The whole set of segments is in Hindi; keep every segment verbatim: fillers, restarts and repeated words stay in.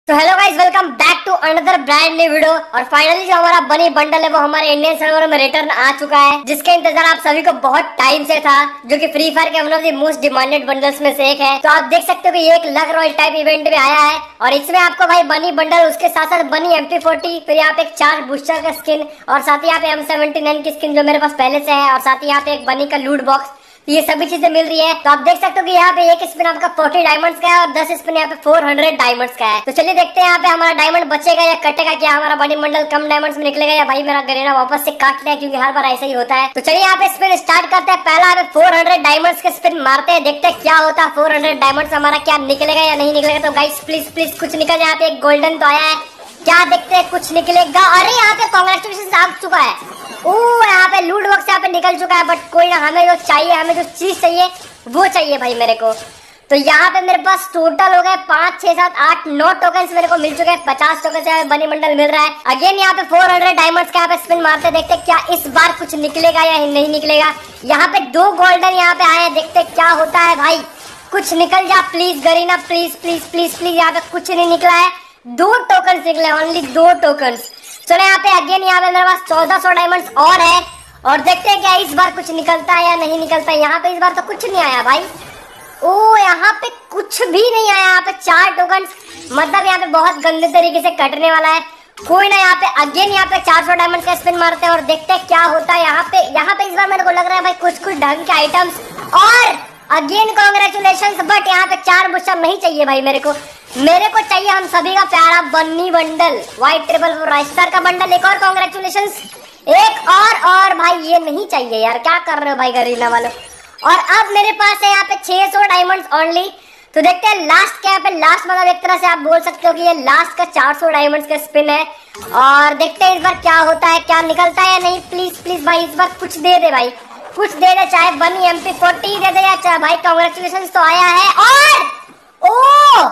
तो hello guys, welcome back to another brand new video. और फाइनली जो हमारा बनी बंडल है वो हमारे इंडियन सर्वर में रिटर्न आ चुका है, जिसके इंतजार आप सभी को बहुत टाइम से था, जो कि फ्री फायर के one of the most demanded bundles में से एक है। तो आप देख सकते हो कि ये एक लक रॉयल टाइप इवेंट में आया है और इसमें आपको भाई बनी बंडल, उसके साथ साथ बनी एम पी फोर्टी, फिर यहाँ पे एक चार बूस्टर का स्किन और साथ ही यहाँ पे एम सेवेंटी नाइन की स्किन जो मेरे पास पहले से है, और साथ ही यहाँ पे एक बनी का लूट बॉक्स, ये सभी चीजें मिल रही है। तो आप देख सकते हो कि यहाँ पे एक स्पिन आपका चालीस डायमंड्स का है और दस स्पिन यहाँ पे चार सौ डायमंड्स का है। तो चलिए देखते हैं यहाँ पे हमारा डायमंड बचेगा या कटेगा, क्या हमारा बनी बंडल कम डायमंड्स में निकलेगा या भाई मेरा गरेना वापस से काट लिया, क्योंकि हर बार ऐसा ही होता है। तो चलिए यहाँ पे स्पिन स्टार्ट करते हैं। पहला यहाँ पे चार सौ डायमंड्स के स्पिन मारते हैं, देखते हैं क्या होता है। चार सौ डायमंड्स हमारा क्या निकलेगा या नहीं निकलेगा। तो गाइस प्लीज प्लीज कुछ निकल जाए। यहाँ पे एक गोल्डन तो आया है, क्या देखते हैं कुछ निकलेगा। अरे यहाँ पे कांग्रेचुलेशन आ चुका है। ओ यहाँ पे लूट बॉक्स यहाँ पे निकल चुका है, बट कोई ना, हमें जो चाहिए, हमें जो चीज चाहिए वो चाहिए भाई मेरे को। तो यहाँ पे मेरे पास टोटल हो गए पाँच छह सात आठ नौ टोकन्स मेरे को मिल चुके हैं। पचास टोकन से बनी बंडल मिल रहा है। अगेन यहाँ पे चार सौ डायमंड्स का यहाँ पे स्पिन मारते, देखते क्या इस बार कुछ निकलेगा या नहीं निकलेगा। यहाँ पे दो गोल्डन यहाँ पे आए हैं, देखते क्या होता है भाई। कुछ निकल जा please Garena, please please please please. यहाँ पे कुछ नहीं निकला है, दो टोकन निकले, ओनली दो टोकन। चलो यहाँ पे अगेन यहाँ पे मेरे पास चौदह सौ डायमंड्स और है, और देखते हैं क्या इस बार कुछ निकलता है या नहीं निकलता है। यहाँ पे इस बार तो कुछ नहीं आया भाई। ओ यहाँ पे कुछ भी नहीं आया। यहाँ पे चार टोकन, मतलब यहाँ पे बहुत गंदे तरीके से कटने वाला है। कोई ना, यहाँ पे अगेन यहाँ पे चार सौ डायमंड का स्पिन मारते हैं और देखते हैं क्या होता है। यहाँ पे यहाँ पे इस बार मेरे को लग रहा है भाई कुछ कुछ ढंग के आइटम्स। और अगेन कांग्रेचुलेशंस, बट यहाँ पे चार बुस्टर नहीं चाहिए भाई मेरे को। मेरे को चाहिए हम सभी का प्यारा bunny bundle, white triple four Raistar का बंडल। एक और कांग्रेचुलेशंस, एक और और भाई ये नहीं चाहिए यार, क्या कर रहे हो भाई गरीना वालों। और अब मेरे पास है यहाँ पे छह सौ डायमंड्स ओनली। तो देखते हैं लास्ट क्या पे, लास्ट मतलब एक तरह से आप बोल सकते हो कि ये लास्ट का चार सौ डायमंड्स का स्पिन है। और देखते हैं इस बार क्या होता है, क्या निकलता है या नहीं। प्लीज प्लीज भाई इस बार कुछ दे दे भाई, कुछ दे दे, चाहे बनी एम पी फोर्टी दे दे या चाहे भाई कांग्रेचुलेशन तो आया है। और ओ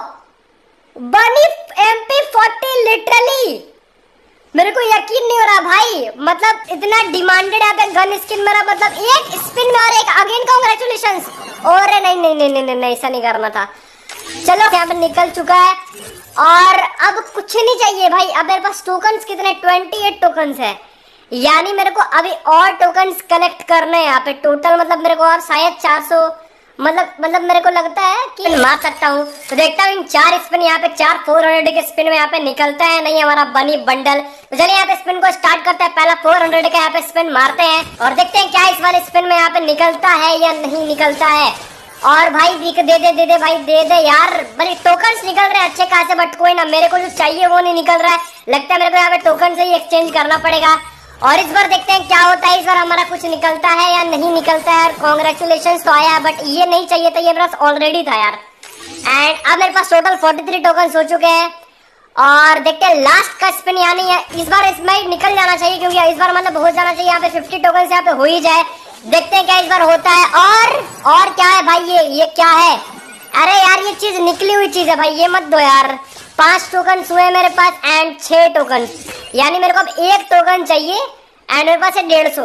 बनी एम पी फोर्टी, लिटरली मेरे को यकीन नहीं हो रहा भाई। मतलब इतना डिमांडेड है गन स्किन मेरा, मतलब एक स्पिन में और एक अगेन कांग्रेचुलेशंस। और नहीं नहीं नहीं नहीं नहीं ऐसा नहीं करना था। चलो यहाँ पे निकल चुका है और अब कुछ नहीं चाहिए भाई। अब मेरे पास टोकन्स कितने, अट्ठाईस टोकन्स है, यानी मेरे को अभी और टोकन्स कलेक्ट करने हैं यहाँ पे टोटल। मतलब मेरे को और शायद चार सौ, मतलब मतलब मेरे को लगता है कि मार सकता हूँ। तो देखता हूँ इन चार स्पिन यहाँ पे चार फोर हंड्रेड के स्पिन में यहाँ पे निकलता है नहीं हमारा बनी बंडल। तो चलिए यहाँ पे स्पिन को स्टार्ट करते हैं। पहला फोर हंड्रेड का यहाँ पे स्पिन मारते हैं और देखते हैं क्या इस वाले स्पिन में यहाँ पे निकलता है या नहीं निकलता है। और भाई दे दे दे दे भाई दे दे यार, बड़े टोकन्स निकल रहे हैं अच्छे खासे, बट कोई ना, मेरे को जो चाहिए वो नहीं निकल रहा है। लगता है मेरे को यहाँ पे टोकन से ही एक्सचेंज करना पड़ेगा। और इस बार देखते हैं क्या होता है, इस बार हमारा कुछ निकलता है या नहीं निकलता है। कांग्रेचुलेशंस तो आया, बट ये नहीं चाहिए था, ये मेरे पास ऑलरेडी था यार। एंड अब मेरे पास टोटल तैंतालीस टोकन हो चुके हैं और देखते हैं लास्ट का स्पिन, यानी इस बार इसमें निकल जाना चाहिए, क्योंकि इस बार मतलब हो जाना चाहिए। यहाँ पे पचास टोकन यहाँ पे हो ही जाए। देखते हैं क्या इस बार होता है। और और क्या है भाई, ये ये क्या है। अरे यार ये चीज निकली हुई चीज है भाई, ये मत दो यार। पांच टोकन हुए मेरे पास एंड छह टोकन, यानी मेरे को अब एक टोकन चाहिए एंड मेरे पास है डेढ़ सौ।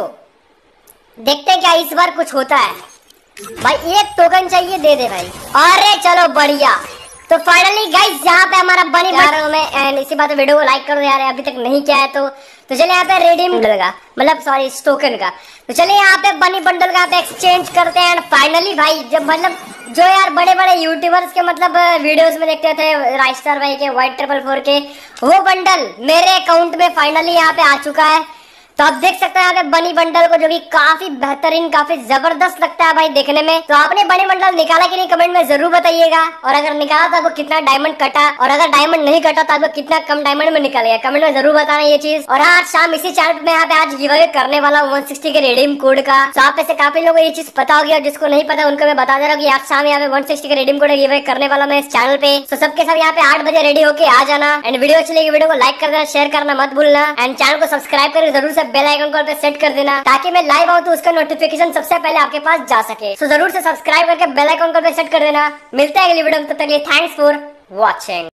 देखते हैं क्या इस बार कुछ होता है भाई। एक टोकन चाहिए, दे दे भाई। अरे चलो बढ़िया। तो फाइनली गाइस यहाँ पे हमारा बनी बंडल में, एंड इसी बात वीडियो को लाइक कर दो यार, अभी तक नहीं किया है तो। तो चलिए यहाँ पे रिडीम का, मतलब सॉरी इस टोकन का। तो चलिए यहाँ पे बनी बंडल का यहाँ पे एक्सचेंज करते हैं। एंड फाइनली भाई जब मतलब जो यार बड़े बड़े यूट्यूबर्स के मतलब वीडियोस में देखते थे, राइस्टार भाई के, व्हाइट ट्रिपल फोर के, वो बंडल मेरे अकाउंट में फाइनली यहाँ पे आ चुका है। तो आप देख सकते हैं यहाँ पे बनी बंडल को, जो कि काफी बेहतरीन, काफी जबरदस्त लगता है भाई देखने में। तो आपने बनी बंडल निकाला कि नहीं कमेंट में जरूर बताइएगा। और अगर निकाला तो आपको कितना डायमंड कटा, और अगर डायमंड नहीं कटा तो आपको कितना कम डायमंड में निकल गया, कमेंट में जरूर बताना ये चीज। और आज शाम इसी चैनल में यहाँ पे आज गिव अवे करने वाला हूँ एक सौ साठ के रिडीम कोड का। तो आप में से काफी लोगों को ये चीज पता होगी, और जिसको नहीं पता उनको मैं बता दे रहा हूँ कि आज शाम यहाँ पे एक सौ साठ के रिडीम कोड गिव अवे करने वाला मैं इस चैनल पे। तो सबके सब यहाँ पे आठ बजे रेडी होके आ जाना। एंड वीडियो अच्छी लगी वीडियो को लाइक कर देना, शेयर करना मत भूलना, एंड चैनल को सब्सक्राइब करके जरूर से बेल आइकन कॉल पे सेट कर देना, ताकि मैं लाइव आऊं तो उसका नोटिफिकेशन सबसे पहले आपके पास जा सके। तो जरूर से सब्सक्राइब करके बेल आइकन कॉल पे सेट कर देना। मिलते हैं अगली वीडियो में, तब तक के लिए थैंक्स फॉर वॉचिंग।